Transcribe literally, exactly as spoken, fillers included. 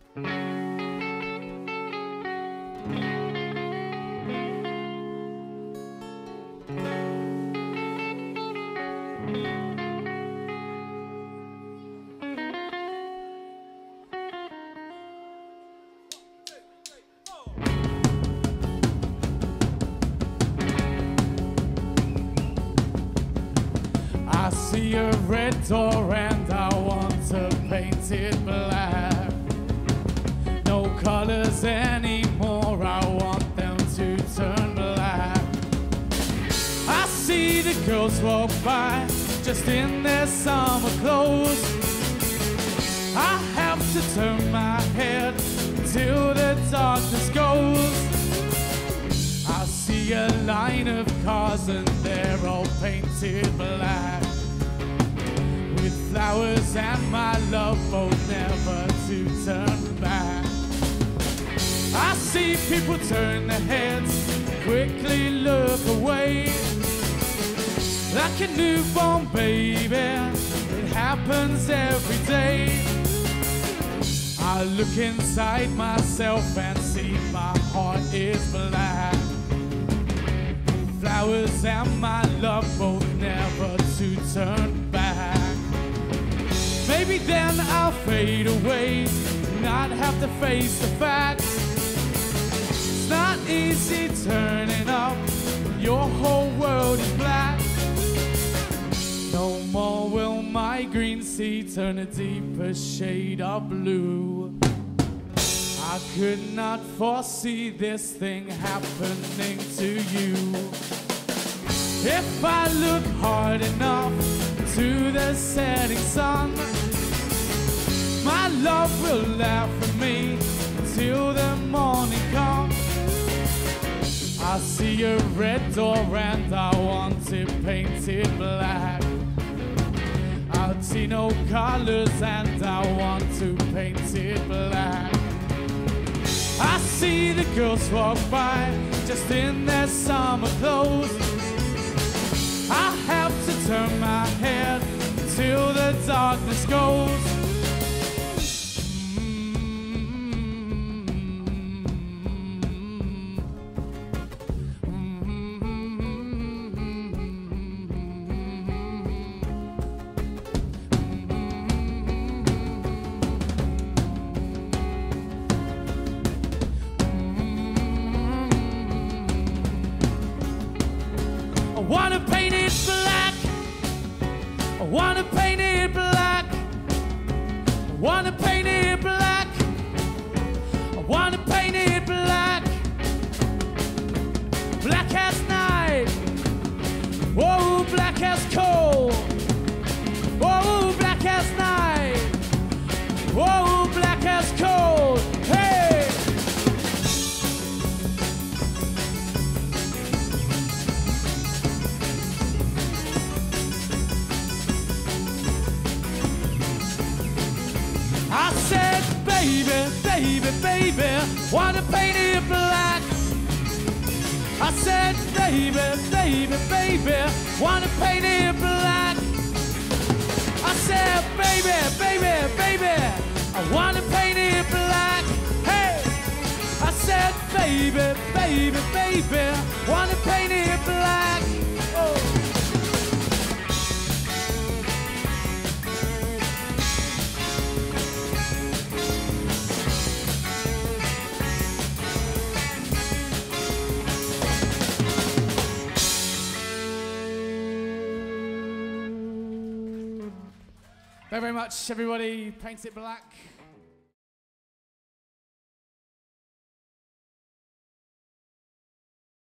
I see a red door and I want to paint it black. No colors anymore, I want them to turn black. I see the girls walk by just in their summer clothes. I have to turn my head till the darkness goes. I see a line of cars and they're all painted black, with flowers and my love both never to turn back. I see people turn their heads, quickly look away. Like a newborn baby, it happens every day. I look inside myself and see my heart is black. Flowers and my love both never to turn back. Maybe then I'll fade away, not have to face the facts. It's not easy turning up when your whole world is black. No more will my green sea turn a deeper shade of blue. I could not foresee this thing happening to you. If I look hard enough to the setting sun, my love will laugh at me till the morning comes. I see a red door and I want it painted black. I see no colors and I want to paint it black. I see the girls walk by just in their summer clothes. I have to turn my head till the darkness goes. I wanna paint it black. I wanna paint it black. I wanna paint it black. I wanna paint it black. Black as night. Whoa, black as coal. Whoa, black as night. Whoa, black as coal. Hey! I said, baby, baby, baby, wanna paint it black. I said, baby, baby, baby, wanna paint it black. I said, baby, baby, baby, I wanna paint it black. Hey! I said, baby, baby, baby, wanna paint it black. Oh. Thank you very much, everybody. Paint it black.